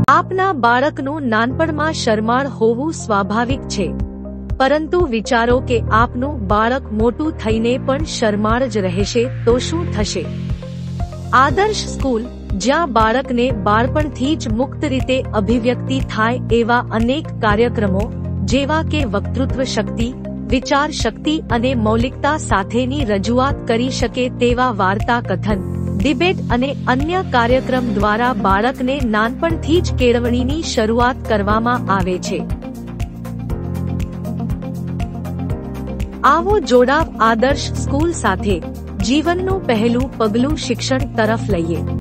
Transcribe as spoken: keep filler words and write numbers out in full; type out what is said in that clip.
આપના બાળકનું નાનપણમાં શરમાળ હોવું સ્વાભાવિક છે, પરંતુ વિચારો કે આપનું બાળક મોટું થઈને પણ શરમાળ જ રહેશે તો શું થશે? આદર્શ સ્કૂલ, જ્યાં બાળકને બાળપણથી જ મુક્ત રીતે અભિવ્યક્તિ થાય એવા અનેક કાર્યક્રમો જેવા કે વક્તૃત્વ શક્તિ, વિચાર શક્તિ અને મૌલિકતા સાથેની રજૂઆત કરી શકે તેવા વાર્તા કથન, ડિબેટ અને અન્ય કાર્યક્રમ દ્વારા બાળકને નાનપણથી જ કેળવણીની શરૂઆત કરવામાં આવે છે. આવો જોડાવ આદર્શ સ્કૂલ સાથે જીવનનું પહેલું પગલું શિક્ષણ તરફ લઈએ.